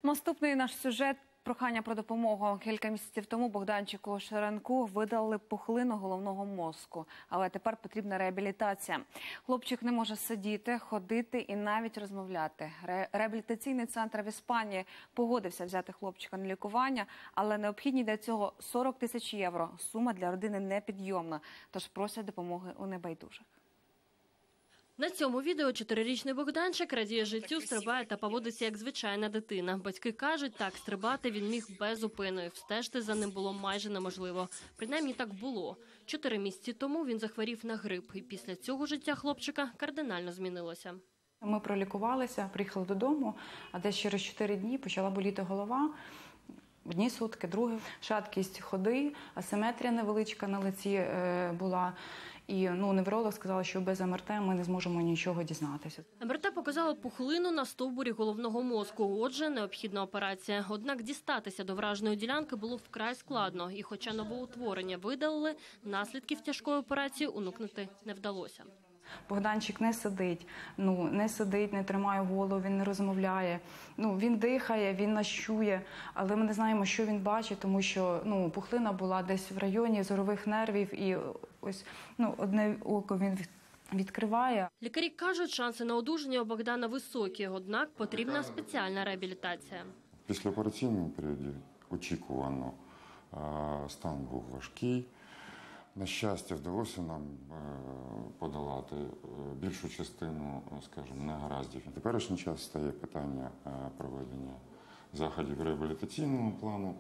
Наступний наш сюжет – прохання про допомогу. Кілька місяців тому Богданчику Шеренку видалили пухлину головного мозку. Але тепер потрібна реабілітація. Хлопчик не може сидіти, ходити і навіть розмовляти. Реабілітаційний центр в Іспанії погодився взяти хлопчика на лікування, але необхідні для цього 40 тисяч євро. Сума для родини непідйомна, тож просять допомоги у небайдужих. На цьому відео 4-річний Богданчик радіє життю, стрибає та поводиться як звичайна дитина. Батьки кажуть, так, стрибати він міг без зупину, і встежити за ним було майже неможливо. Принаймні так було. 4 місяці тому він захворів на грип, і після цього життя хлопчика кардинально змінилося. Ми пролікувалися, приїхали додому, а десь через 4 дні почала боліти голова. Одні сутки, другі. Шаткість ходи, асиметрія невеличка на лиці була. І невролог сказала, що без МРТ ми не зможемо нічого дізнатися. МРТ показало пухлину на стовбурі головного мозку. Отже, необхідна операція. Однак дістатися до враженої ділянки було вкрай складно. І хоча новоутворення видалили, наслідків тяжкої операції уникнути не вдалося. Богданчик не сидить, не тримає голову, він не розмовляє. Він дихає, він нащує, але ми не знаємо, що він бачить, тому що пухлина була десь в районі зорових нервів, і ось одне око він відкриває. Лікарі кажуть, шанси на одужання у Богдана високі, однак потрібна спеціальна реабілітація. В післяопераційному періоді очікувано стан був важкий. На щастя, вдалося нам подолати більшу частину, скажімо, негараздів. На теперішній час стає питання проведення заходів реабілітаційного плану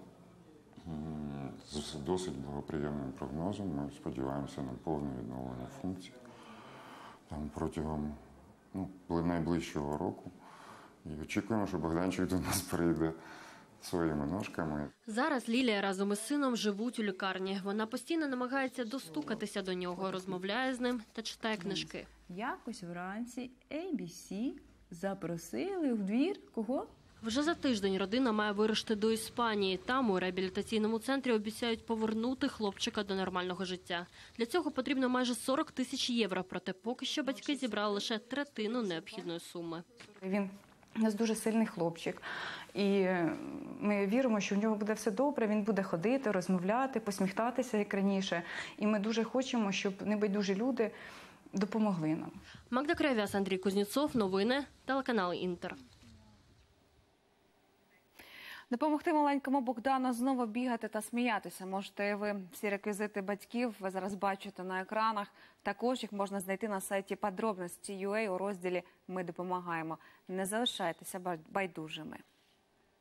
з досить благоприємним прогнозом. Ми сподіваємося на повне відновлення функцій протягом найближчого року. І очікуємо, що Богданчик до нас прийде своїми ножками. Зараз Лілія разом із сином живуть у лікарні. Вона постійно намагається достукатися до нього, розмовляє з ним та читає книжки. Якось вранці ABC запросили в двір кого? Вже за тиждень родина має вирушити до Іспанії. Там у реабілітаційному центрі обіцяють повернути хлопчика до нормального життя. Для цього потрібно майже 40 тисяч євро, проте поки що батьки зібрали лише третину необхідної суми. Він у нас дуже сильний хлопчик, і ми віримо, що в нього буде все добре, він буде ходити, розмовляти, посміхатися, як раніше. І ми дуже хочемо, щоб небайдужі люди допомогли нам. Магда Крав'яс, Андрій Кузнєцов, новини, телеканал Інтер. Допомогти маленькому Богдану знову бігати та сміятися можете і ви. Всі реквізити батьків ви зараз бачите на екранах. Також їх можна знайти на сайті Подробності.ua у розділі «Ми допомагаємо». Не залишайтеся байдужими.